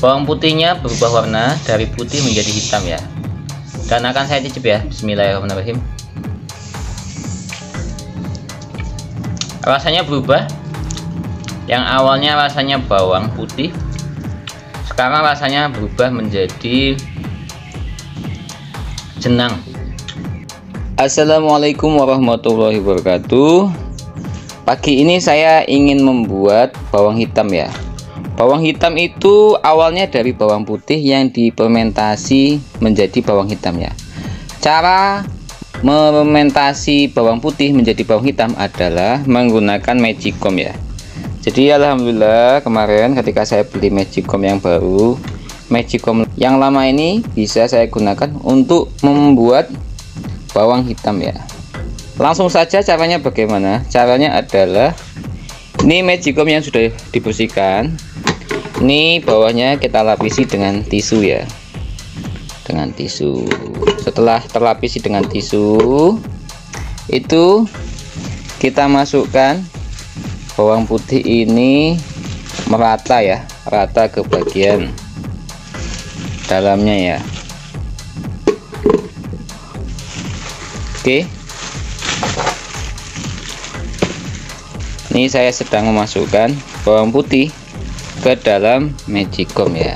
Bawang putihnya berubah warna dari putih menjadi hitam ya. Dan akan saya cicip ya. Bismillahirrahmanirrahim. Rasanya berubah. Yang awalnya rasanya bawang putih, sekarang rasanya berubah menjadi jenang. Assalamualaikum warahmatullahi wabarakatuh. Pagi ini saya ingin membuat bawang hitam ya. Bawang hitam itu awalnya dari bawang putih yang difermentasi menjadi bawang hitam ya. Cara mefermentasi bawang putih menjadi bawang hitam adalah menggunakan magicom ya. Jadi alhamdulillah kemarin ketika saya beli magicom yang baru, magicom yang lama ini bisa saya gunakan untuk membuat bawang hitam ya. Langsung saja caranya bagaimana? Caranya adalah ini magicom yang sudah dibersihkan. Ini bawahnya kita lapisi dengan tisu ya. Dengan tisu. Setelah terlapisi dengan tisu, itu kita masukkan bawang putih ini merata ya, rata ke bagian dalamnya ya. Oke. Ini saya sedang memasukkan bawang putih ke dalam magicom ya.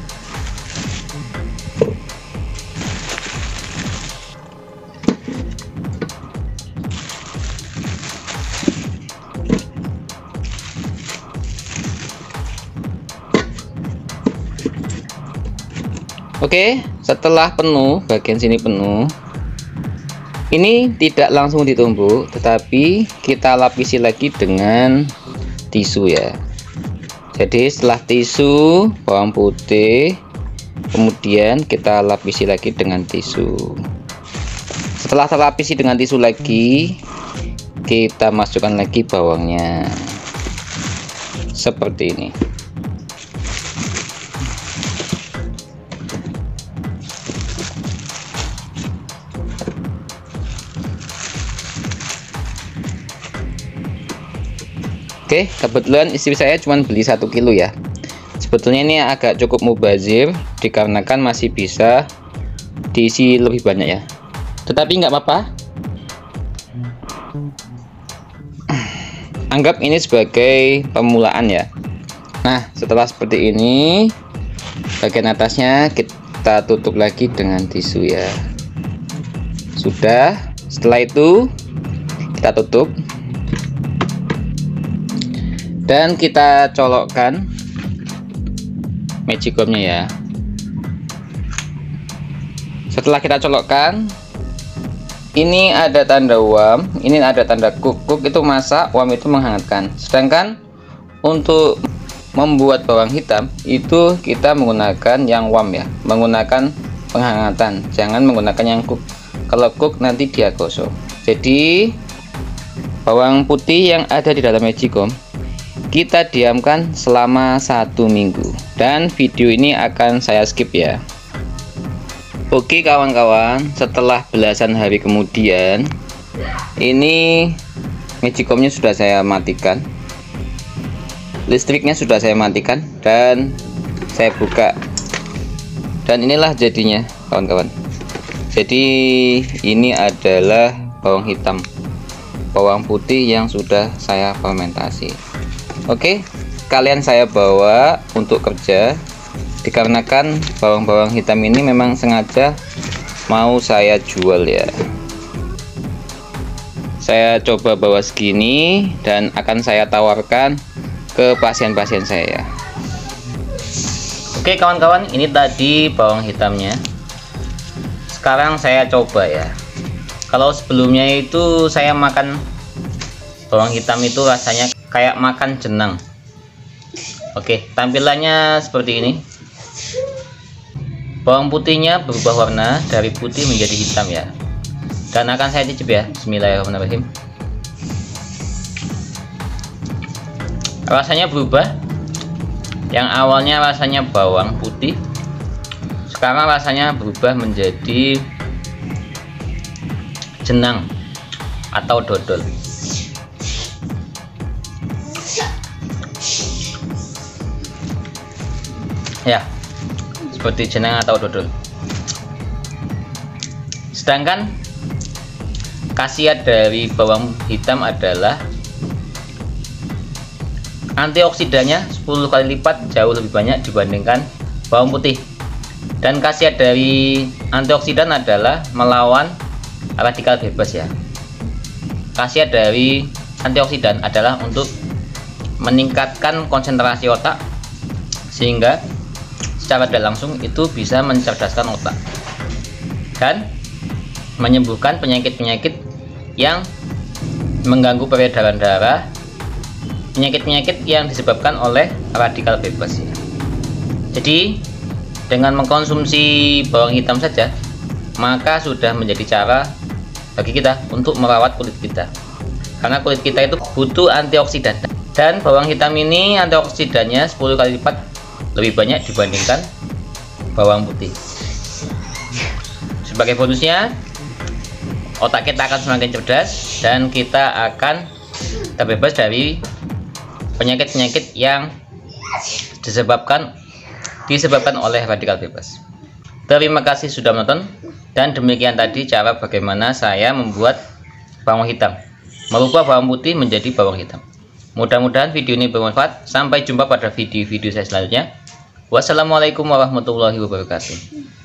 Oke, setelah penuh, bagian sini penuh, ini tidak langsung ditumbuk, tetapi kita lapisi lagi dengan tisu ya. Jadi setelah tisu bawang putih, kemudian kita lapisi lagi dengan tisu. Setelah terlapisi dengan tisu lagi, kita masukkan lagi bawangnya seperti ini. Oke, kebetulan istri saya cuma beli 1 kilo ya. Sebetulnya ini agak cukup mubazir dikarenakan masih bisa diisi lebih banyak ya. Tetapi nggak apa-apa. Anggap ini sebagai permulaan ya. Nah, setelah seperti ini, bagian atasnya kita tutup lagi dengan tisu ya. Sudah. Setelah itu kita tutup. Dan kita colokkan magicomnya ya. Setelah kita colokkan, ini ada tanda warm, ini ada tanda cook. Cook itu masak, warm itu menghangatkan. Sedangkan untuk membuat bawang hitam itu kita menggunakan yang warm ya, menggunakan penghangatan. Jangan menggunakan yang cook. Kalau cook nanti dia gosong. Jadi bawang putih yang ada di dalam magicom kita diamkan selama 1 minggu, dan video ini akan saya skip ya. Oke kawan-kawan, setelah belasan hari kemudian, ini magicomnya sudah saya matikan, listriknya sudah saya matikan, dan saya buka, dan inilah jadinya kawan-kawan. Jadi ini adalah bawang hitam, bawang putih yang sudah saya fermentasi. Oke, kalian saya bawa untuk kerja dikarenakan bawang-bawang hitam ini memang sengaja mau saya jual ya. Saya coba bawa segini dan akan saya tawarkan ke pasien-pasien saya. Oke kawan-kawan, ini tadi bawang hitamnya. Sekarang saya coba ya. Kalau sebelumnya itu saya makan bawang hitam itu rasanya kayak makan jenang. Oke, tampilannya seperti ini. Bawang putihnya berubah warna dari putih menjadi hitam ya. Dan akan saya cicip ya. Bismillahirrahmanirrahim. Rasanya berubah. Yang awalnya rasanya bawang putih, sekarang rasanya berubah menjadi jenang atau dodol. ya, seperti jenang atau dodol. Sedangkan khasiat dari bawang hitam adalah antioksidannya 10 kali lipat jauh lebih banyak dibandingkan bawang putih. Dan khasiat dari antioksidan adalah melawan radikal bebas ya. Khasiat dari antioksidan adalah untuk meningkatkan konsentrasi otak, sehingga secara tidak langsung itu bisa mencerdaskan otak dan menyembuhkan penyakit-penyakit yang mengganggu peredaran darah, penyakit-penyakit yang disebabkan oleh radikal bebas ya. Jadi dengan mengkonsumsi bawang hitam saja, maka sudah menjadi cara bagi kita untuk merawat kulit kita, karena kulit kita itu butuh antioksidan, dan bawang hitam ini antioksidannya 10 kali lipat lebih banyak dibandingkan bawang putih. Sebagai bonusnya, otak kita akan semakin cerdas dan kita akan terbebas dari penyakit-penyakit yang disebabkan oleh radikal bebas. Terima kasih sudah menonton, dan demikian tadi cara bagaimana saya membuat bawang hitam, merubah bawang putih menjadi bawang hitam. Mudah-mudahan video ini bermanfaat. Sampai jumpa pada video-video saya selanjutnya. Wassalamualaikum warahmatullahi wabarakatuh.